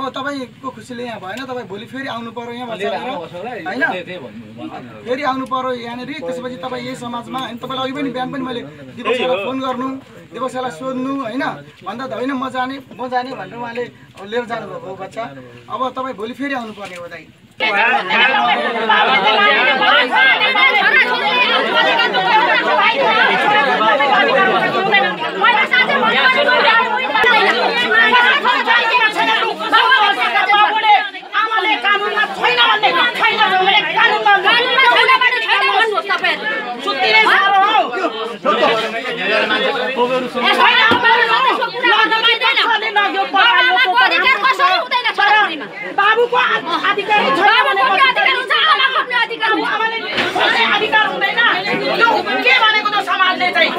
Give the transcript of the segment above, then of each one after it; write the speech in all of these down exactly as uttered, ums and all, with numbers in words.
अब तपाईँको खुसीले यहाँ भएन, तपाईँ भोलि फेरि आउनु पर्यो यहाँ बसेर होइन, फेरि आउनु पर्यो यहाँनिर। त्यसपछि तपाईँ यही समाजमा अनि तपाईँलाई अघि पनि बिहान पनि मैले दिवसलाई फोन गर्नु, दिवसलाई सोध्नु होइन, भन्दा त होइन म जाने म जाने भनेर उहाँले लिएर जानुभएको हो बच्चा। अब तपाईँ भोलि फेरि आउनु पर्ने हो दाइ। बाबुको अधिकार अधिकार हुँदैन के भनेको त समाजले चाहिँ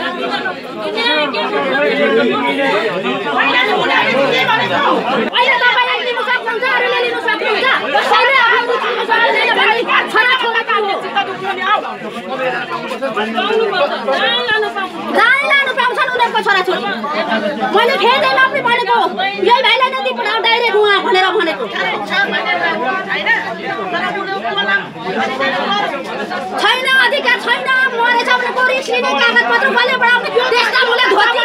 छोराछोरी मैले फेदैमा पनि भनेको यही भाइलाई नै दिपडाउ डाइरेक्ट उहाँ भनेर भनेको छैन, अधिकार छैन। मरेछ भने पुलिस लिने कागजपत्र कसले बढाउने? त्यसका मुले धोती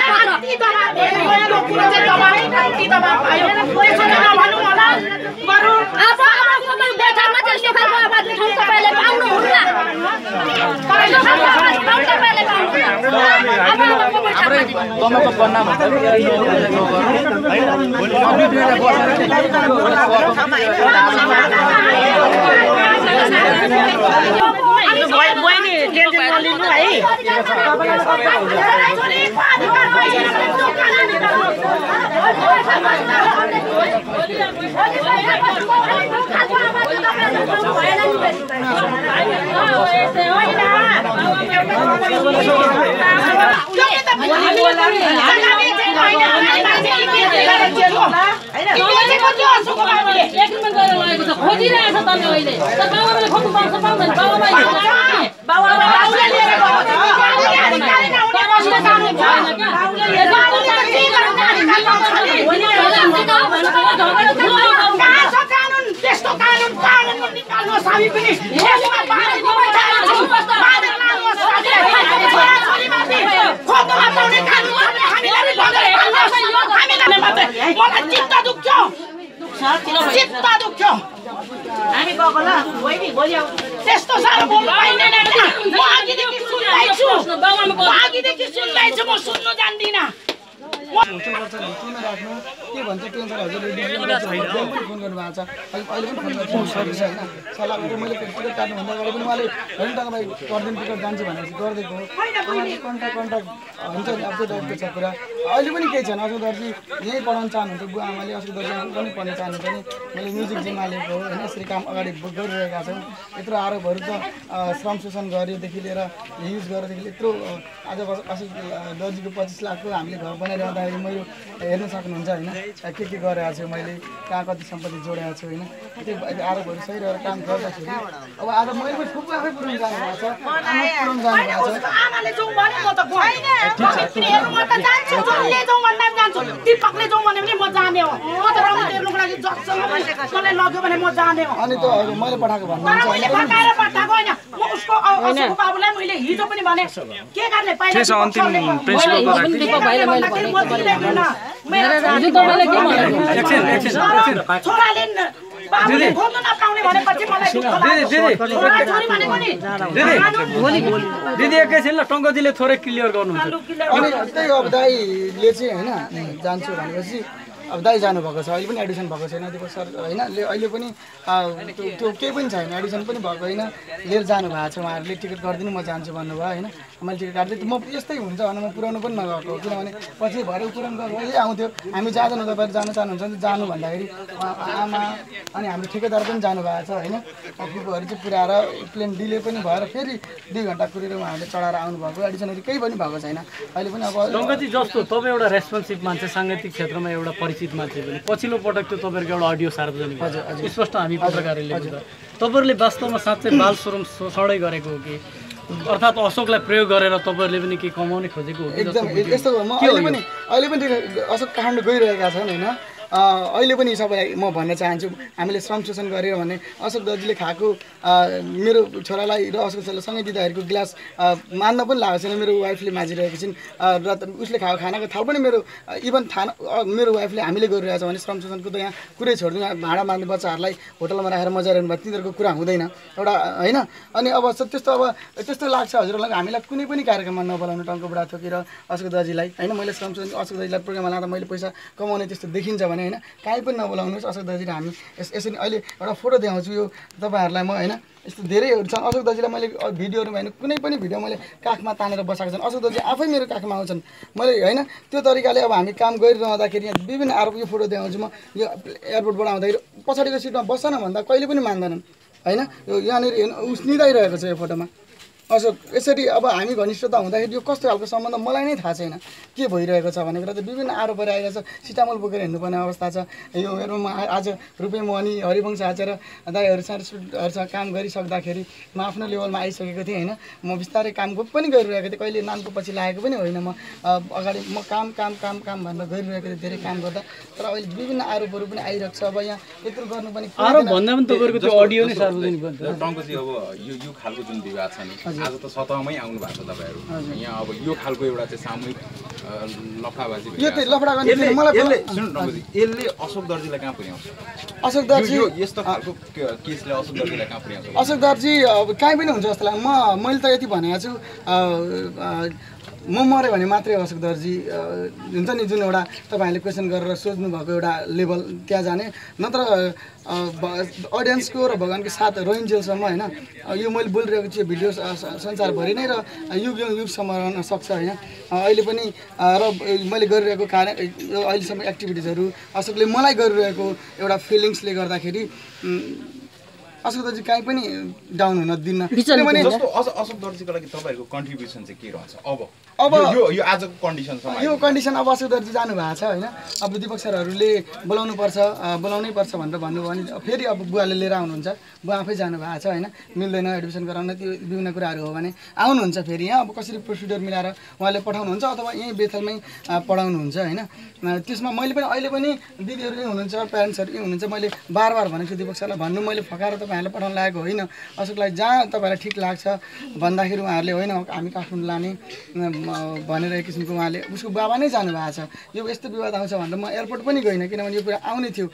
अब अब बेठामा त्यस्तो खालको आवाज ठाउँ तपाईँले पाउनुहुन्न, तपाईँले तपाईँको पन्ना बहिनी टेन्सन नलिनु है। खोजिरहेको छ तपाईँ अहिले बाबाले खोज्नु पाउँछ पाउँदैन? त्यस्तो कानुन कानुन निकाल्नुहोस्, हामी पनि मलाई चित्त दुख्छ चित्त दुख्छ। हामी गएको ल बहिनी भोलि आउँछ। त्यस्तो साह्रो बोल्नु पाइँदैन। म अघिदेखि सुन्दैछु अघिदेखि सुन्दैछु म सुन्नु जान्दिनँ। राख्नु के भन्छ टेन्सन हजुरले फोन गर्नुभएको छ, अहिले पनि फोन गर्छु सर्भिस होइन सल्लाह गरेर मैले टिकट काट्नुभन्दा अगाडि पनि उहाँले होइन तपाईँ पर्दैन टिकट जान्छु भनेपछि गरिदिएको हो। कन्ट्याक्ट कन्ट्याक्ट हुन्छ नि अब त्यो टाइपको छ कुरा। अहिले पनि केही छैन। असुख दर्जी यहीँ पढाउनु चाहनुहुन्छ, बुवा आमाले असुख दर्जी पनि पढ्न चाहनुहुन्छ भने मैले म्युजिक जिम्मा लिएको हो होइन। यसरी काम अगाडि गरिरहेका छौँ। यत्रो आरोपहरू त श्रम शोषण गरेदेखि लिएर युज गरेदेखि यत्रो आज असुख दर्जीको पच्चिस लाखको हामीले घर बनाइरहँदाखेरि मैले हेर्न सक्नुहुन्छ होइन के के गरेको छु मैले, कहाँ कति सम्पत्ति जोडेको छु होइन। त्यो आरोपहरू सही रहेर काम गर्दाखेरि अब आज मैले पनि खुब आफै पुऱ्याउनु जानुभएको छ, पुऱ्याउनु जानुभएको छ। आमाले जाउँ भने म त म त जान्छु, जसले जाउँ भन्दा पनि जान्छु। दिपकले जाउँ भने पनि म जाने हो। म त रङ तेर्नुको लागि जससँग मलाई लग्यो भने म जाने हो। अनि त मैले पठाएको भन्नुहुन्छ मैले पठाएर पठाएको होइन। म उसको असुको बाबुलाई मैले हिजो पनि भने के गर्ने पहिला अन्तिम प्रिन्सिपलको छोराले बाबुले खोज्नु नपाउने भनेपछि मलाई दिदी एकैछिन ल टङ्कजीले थोरै क्लियर गर्नुहुन्छ। अनि त्यही अब दाइले चाहिँ होइन जान्छु भनेपछि अब दाइ जानुभएको छ, अहिले पनि एडिसन भएको छैन दिपक सर होइन। अहिले पनि त्यो केही पनि छैन, एडिसन पनि भएको होइन, लिएर जानुभएको छ उहाँहरूले। टिकट गरिदिनु म जान्छु भन्नुभयो होइन। मैले टिकट काट्दै म यस्तै हुन्छ भने म पुऱ्याउनु पनि नगएको, किनभने पछि भएर पुऱ्याउनु गएको यही आउँथ्यो। हामी जाँदैनौँ, तपाईँहरू जान चाहनुहुन्छ भने जानु भन्दाखेरि आमा अनि हाम्रो ठेकेदार पनि जानुभएको छ होइन। पिपुहरू चाहिँ पुऱ्याएर प्लेन डिले पनि भएर फेरि दुई घन्टा कुरेर उहाँहरूले चढाएर आउनुभएको। एडिसनहरू केही पनि भएको छैन अहिले पनि। अब टङ्कजी जस्तो तपाईँ एउटा रेस्पोन्सिभ मान्छे, साङ्गीतिक क्षेत्रमा एउटा परिचित मान्छे पनि पछिल्लो पटक त्यो तपाईँहरूको एउटा अडियो सार्वजनिक हजुर स्पष्ट हामी पत्रकारहरूले बुझ्दा तपाईँहरूले वास्तवमा साँच्चै बाल श्रम शोषणै गरेको हो कि अर्थात् अशोकलाई प्रयोग गरेर तपाईँहरूले पनि केही कमाउने खोजेको हो? एकदम यस्तो म अहिले पनि अहिले पनि अशोक काण्ड गइरहेका छन् होइन। अहिले पनि सबैलाई म भन्न चाहन्छु हामीले श्रम शोषण गरेर भने अशोक दर्जीले खाएको मेरो छोरालाई र अशोक दर्जीलाई सँगै दिँदाखेरिको गिलास मान्न पनि लागेको छैन मेरो वाइफले माझिरहेको छिन् र उसले खाएको खानाको थाल पनि मेरो इभन थाना मेरो वाइफले हामीले गरिरहेछ भने श्रम शोषणको त यहाँ कुरै छोड्नु यहाँ भाडा मार्ने बच्चाहरूलाई होटलमा राखेर मजाइरहनु भयो तिनीहरूको कुरा हुँदैन एउटा होइन अनि अब त्यस्तो अब त्यस्तो लाग्छ हजुरहरूलाई हामीलाई कुनै पनि कार्यक्रममा नबोलाउनु टङ्को बुढा थोकेर अशोक दाजुलाई होइन मैले श्रम शोषण अशोक दाजुलाई प्रोग्राममा लाँदा मैले पैसा कमाउने त्यस्तो देखिन्छ भने होइन काहीँ पनि नबोलाउनुहोस् अशोक दाजु र हामी यसरी अहिले एउटा फोटो देखाउँछु यो तपाईँहरूलाई म होइन यस्तो धेरैहरू छन् अशोक दाजुलाई मैले भिडियोहरू होइन कुनै पनि भिडियो मैले काखमा तानेर बसाएको छन् अशोक दाजु आफै मेरो काखमा आउँछन् मैले होइन त्यो तरिकाले अब हामी काम गरिरहँदाखेरि यहाँ विभिन्न आरोप यो फोटो देखाउँछु म यो एयरपोर्टबाट आउँदाखेरि पछाडिको सिटमा बस्छ न भन्दा कहिले पनि मान्दैनन् होइन यो यहाँनिर उस निदाइरहेको छ यो फोटोमा अशोक यसरी अब हामी घनिष्ठता हुँदाखेरि यो कस्तो खालको सम्बन्ध मलाई नै थाहा छैन के भइरहेको छ भनेर चाहिँ विभिन्न आरोपहरू आइरहेको छ सिटामल बोकेर हिँड्नुपर्ने अवस्था छ यो हेर्नु आज रुपियाँ मनी हरिवंश आचेर दाइहरूसँग काम गरिसक्दाखेरि म आफ्नो लेभलमा आइसकेको थिएँ होइन म बिस्तारै काम पनि गरिरहेको थिएँ कहिले नामको पछि लागेको पनि होइन म अगाडि म काम काम काम काम भनेर गरिरहेको थिएँ धेरै काम गर्दा तर अहिले विभिन्न आरोपहरू पनि आइरहेको छ अब यहाँ यत्रो गर्नु पनि आरोप भन्दा पनि तपाईँको त्यो अडियो नै सार्वजनिक भन्छ टङ्कजी अब यो यो खालको जुन विवाद छ नि आज त सतहमै आउनु भएको छ तपाईँहरू यहाँ अब यो खालको एउटा चाहिँ सामूहिक लफडाबाजी यो चाहिँ लफडा गर्ने मलाई यसले सुन्नु टङ्कजी यसले अशोक दर्जीलाई कहाँ पुर्याउँछ अशोक दर्जी यस्तो खालको केसले अशोक दर्जीलाई कहाँ पुर्याउँछ अशोक दर्जी अब कहीँ पनि हुन्छ जस्तो लाग्छ म मैले त यति भनेको छु म मऱ्यो भने मात्रै अशोक दर्जी हुन्छ नि जुन एउटा तपाईँहरूले क्वेसन गरेर सोध्नु भएको एउटा लेभल त्यहाँ जाने नत्र अडियन्सको र भगवान्को साथ रोइन्जेलसम्म होइन यो मैले बोलिरहेको छु भिडियो संसारभरि नै र युग युगसम्म रहन सक्छ होइन अहिले पनि र मैले गरिरहेको कार्य अहिलेसम्म एक्टिभिटिजहरू अशोकले मलाई गरिरहेको एउटा फिलिङ्सले गर्दाखेरि अशोक दर्जी कहीँ पनि डाउन हुन दिन्न किनभने जस्तो अशोक दर्जीको लागि तपाईँहरूको कन्ट्रिब्युसन चाहिँ के रहन्छ अब अब यो यो आजको कन्डिसनसम्म यो कन्डिसन अब अशोक दर्जी जानुभएको छ होइन अब दिपक सरहरूले बोलाउनु पर्छ बोलाउनै पर्छ भनेर भन्नुभयो भने फेरि अब बुवाले लिएर आउनुहुन्छ बुवा आफै जानुभएको छ होइन मिल्दैन एडमिसन गराउन त्यो विभिन्न कुराहरू हो भने आउनुहुन्छ फेरि यहाँ अब कसरी प्रोसिड्योर मिलाएर उहाँले पठाउनुहुन्छ अथवा यहीँ बेथलमै पढाउनुहुन्छ होइन त्यसमा मैले पनि अहिले पनि दिदीहरू यहीँ हुनुहुन्छ प्यारेन्ट्सहरू यहीँ हुनुहुन्छ मैले बार बार भनेको छु दिपक सरलाई भन्नु मैले फकाएर तपाईँहरूले पठाउनु लागेको होइन अशोकलाई जहाँ तपाईँलाई ठिक लाग्छ भन्दाखेरि उहाँहरूले होइन हामी काठमाडौँ लाने भनेर एक किसिमको उहाँले उसको बाबा नै जानुभएको छ यो यस्तो विवाद आउँछ भनेर म एयरपोर्ट पनि गइनँ किनभने यो कुरा आउने थियो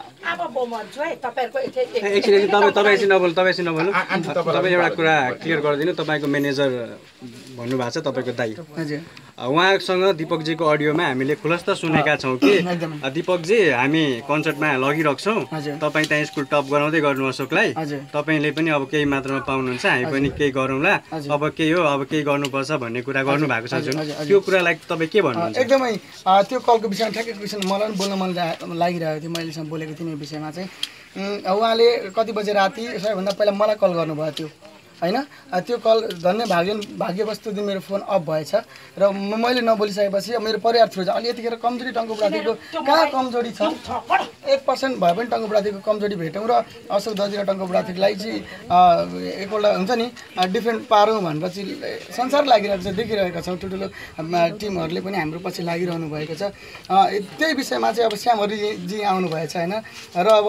तपाईँ एकछिन नबोल्नु तपाईँ एकछिन नबोल्नु तपाईँ एउटा कुरा क्लियर गरिदिनु तपाईँको म्यानेजर भन्नुभएको छ तपाईँको दाइ हजुर उहाँसँग दिपकजीको अडियोमा हामीले खुलस्त सुनेका छौँ कि दिपकजी हामी कन्सर्टमा लगिरहेछौँ तपाईँ त्यहाँ स्कुल टप गराउँदै गर्नु अशोकलाई तपाईँले पनि अब केही मात्रामा पाउनुहुन्छ हामी पनि केही गरौँला अब केही हो अब केही गर्नुपर्छ भन्ने कुरा गर्नुभएको छ जुन त्यो कुरालाई तपाईँ के भन्नुहुन्छ एकदमै त्यो कलको विषयमा ठ्याक्कै विषयमा मलाई पनि बोल्न मन लागिरहेको थियो मैले अहिलेसम्म बोलेको थिएँ यो विषयमा चाहिँ उहाँले कति बजे राति सबैभन्दा पहिला मलाई कल गर्नुभएको थियो होइन त्यो कल धन्य भाग्य भाग्यवश त्यो दिन मेरो फोन अफ भएछ र मैले नबोलिसकेपछि मेरो परिवार थ्रु चाहिँ अलि यतिखेर कमजोरी टङ्को बुढाथीको कहाँ कमजोरी छ एक पर्सेन्ट भए पनि टङ्को बुढाथीको कमजोरी भेटौँ र अशोक दर्जी र टङ्को बुढाथीलाई चाहिँ एकपल्ट हुन्छ नि डिफेन्ड पारौँ भनेर चाहिँ संसार लागिरहेको छ देखिरहेका छौँ ठुल्ठुलो टिमहरूले पनि हाम्रो पछि लागिरहनु भएको छ त्यही विषयमा चाहिँ अब श्याम हरिजी आउनुभएछ होइन र अब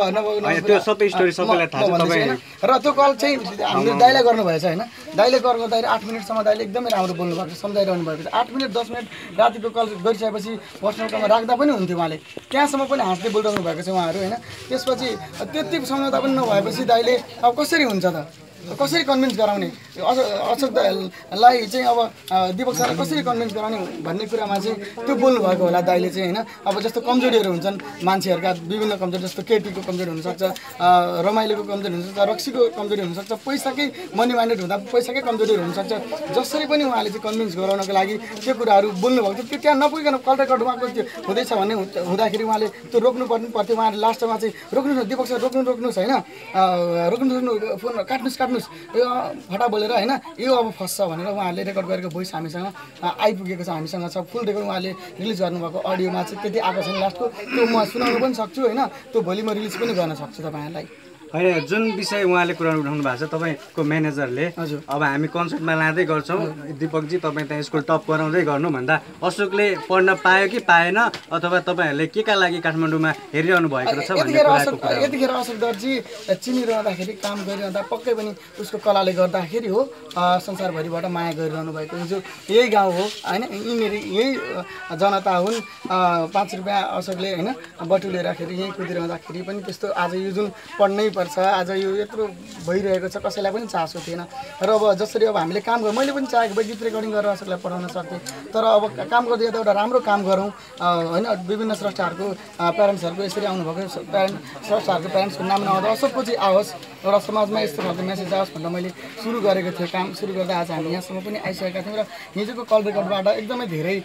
र त्यो कल चाहिँ हामीले दाइलाई गर्नुभएछ होइन दाइले कल गर्दाखेरि आठ मिनटसम्म दाइले एकदमै राम्रो बोल्नुभएको छ सम्झाइरहनु भएको छ आठ मिनट दस मिनट रातिको कल गरिसकेपछि पर्सनल कलमा राख्दा पनि हुन्थ्यो उहाँले त्यहाँसम्म पनि हाँस्दै बोलिरहनु भएको छ उहाँहरू होइन त्यसपछि त्यति सम्झौता पनि नभएपछि दाइले अब कसरी हुन्छ त कसरी कन्भिन्स गराउने अशोकलाई चाहिँ अब दिपक सरलाई कसरी कन्भिन्स गराउने भन्ने कुरामा चाहिँ त्यो बोल्नुभएको होला दाइले चाहिँ होइन अब जस्तो कमजोरीहरू हुन्छन् मान्छेहरूका विभिन्न कमजोरी जस्तो केटीको कमजोरी हुनसक्छ रमाइलोको कमजोरी हुनसक्छ रक्सीको कमजोरी हुनसक्छ पैसाकै मनी माइन्डेड हुँदा पैसाकै कमजोरीहरू हुनसक्छ जसरी पनि उहाँले चाहिँ कन्भिन्स गराउनको लागि त्यो कुराहरू बोल्नुभएको थियो त्यो त्यहाँ नपुगिकन कल रेकर्ड उहाँको त्यो हुँदैछ भन्ने हुँदाखेरि उहाँले त्यो रोक्नु पर्नु पर्थ्यो उहाँले लास्टमा चाहिँ रोक्नुहोस् दिपक सर रोक्नु रोक्नुहोस् होइन रोक्नु रोक्नु फोन काट्नुहोस् काट्नुहोस् यो फटा बोलेर होइन यो अब फस्छ भनेर उहाँहरूले रेकर्ड गरेको भोइस हामीसँग आइपुगेको छ हामीसँग छ फुल रेकर्ड उहाँले रिलिज गर्नुभएको अडियोमा चाहिँ त्यति आएको छैन लास्टको त्यो म सुनाउनु पनि सक्छु होइन त्यो भोलि म रिलिज पनि गर्न सक्छु तपाईँहरूलाई होइन जुन विषय उहाँले कुरा उठाउनु भएको छ तपाईँको म्यानेजरले अब हामी कन्सर्टमा लाँदै गर्छौँ दिपकजी तपाईँ त्यहाँ स्कुल टप गराउँदै गर्नु भन्दा अशोकले पढ्न पायो कि पाएन अथवा तपाईँहरूले के का लागि काठमाडौँमा हेरिरहनु भएको रहेछ भन्ने कुराको कुरा हो। यतिखेर अशोक दर्जी चिनिरहँदाखेरि काम गरिरहँदा पक्कै पनि उसको कलाले गर्दाखेरि हो संसारभरिबाट माया गरिरहनु भएको हिजो यही गाउँ हो होइन यिनीहरू यही जनता हुन् पाँच रुपियाँ अशोकले होइन बटुलेराखेरि यहीँ कुदिरहँदाखेरि पनि त्यस्तो आज यो जुन पढ्नै पर्छ आज यो यत्रो भइरहेको छ कसैलाई पनि चासो थिएन र अब जसरी अब हामीले काम गर्छौँ मैले पनि चाहेको भए गीत रेकर्डिङ गरेर अशोकलाई पढाउन सक्थेँ तर अब काम गर्दै एउटा राम्रो काम गरौँ होइन विभिन्न स्रष्टाहरूको प्यारेन्ट्सहरूको यसरी आउनुभएको प्यारेन्ट स्रष्टाहरूको प्यारेन्ट्सको नाम नआउँदा अशोकको चाहिँ आओस् एउटा समाजमा यस्तो खालको मेसेज आओस् भनेर मैले सुरु गरेको थिएँ काम सुरु गर्दा आज हामी यहाँसम्म पनि आइसकेका थियौँ र हिजोको कल रेकर्डबाट एकदमै धेरै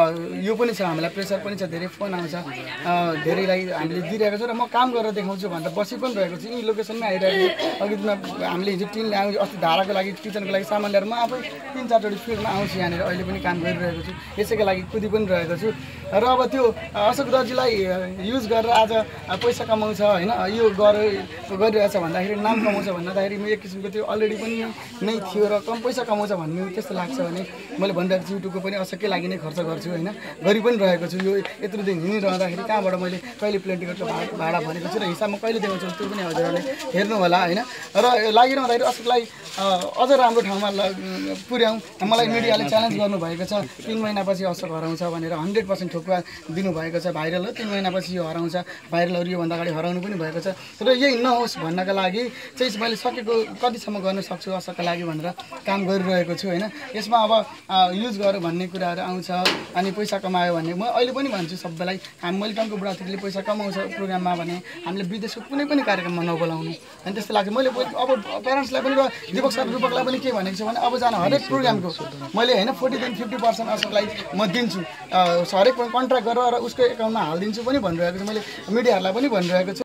यो पनि छ हामीलाई प्रेसर पनि छ धेरै फोन आउँछ धेरैलाई हामीले दिइरहेको छ र म काम गरेर देखाउँछु भनेर बसी पनि रहेको छु यी लोकेसनमै आइरहेको छु अघि हामीले हिजो टिन ल्याउँ अस्ति धाराको लागि किचनको लागि सामान ल्याएर म आफै तिन चारचोटि फिल्डमा आउँछु यहाँनिर अहिले पनि काम गरिरहेको छु यसैको लागि कुदी पनि रहेको छु र अब त्यो अशोक दर्जीलाई युज गरेर आज पैसा कमाउँछ होइन यो गरेर गरिरहेछ भन्दाखेरि नाम कमाउँछ भन्दाखेरि म एक किसिमको त्यो अलरेडी पनि नै थियो र कम पैसा कमाउँछ भन्ने त्यस्तो लाग्छ भने मैले भनिरहेको छु युट्युबको पनि अशोककै लागि नै खर्च गर्छु होइन गरि पनि रहेको छु यो यत्रो दिन हिँडिरहँदाखेरि कहाँबाट मैले कहिले प्लेन टिकटको भाडा भनेको छु र हिसाबमा कहिले देखाउँछु त्यो पनि हजुरहरूले हेर्नु होला होइन र लागिरहँदाखेरि अशोकलाई अझ राम्रो ठाउँमा पुर्याउँ मलाई मिडियाले च्यालेन्ज गर्नुभएको छ तिन महिनापछि अशोक हराउँछ भनेर हन्ड्रेड पर्सेन्ट ठोकुवा दिनुभएको छ भाइरल हो तिन महिनापछि यो हराउँछ भाइरलहरू योभन्दा अगाडि हराउनु पनि भएको छ र यही नहोस् भन्नका लागि चाहिँ मैले सकेको कतिसम्म गर्न सक्छु अशोकका लागि भनेर काम गरिरहेको छु होइन यसमा अब युज गर्यो भन्ने कुराहरू आउँछ अनि पैसा कमायो भने म अहिले पनि भन्छु सबैलाई हामी मैले टङ्को बुढाथोकीले पैसा कमाउँछ प्रोग्राममा भने हामीले विदेशको कुनै पनि कार्यक्रममा नबोलाउनु अनि त्यस्तो लाग्छ मैले अब प्यारेन्ट्सलाई पनि र दिपक सर दिपकलाई पनि के भनेको छु भने अब जान हरेक प्रोग्रामको मैले होइन फोर्टीदेखि फिफ्टी पर्सेन्ट अशोकलाई म दिन्छु हरेक कन्ट्र्याक्ट गरेर र उसको एकाउन्टमा हालिदिन्छु पनि भनिरहेको छु मैले मिडियाहरूलाई पनि भनिरहेको छु।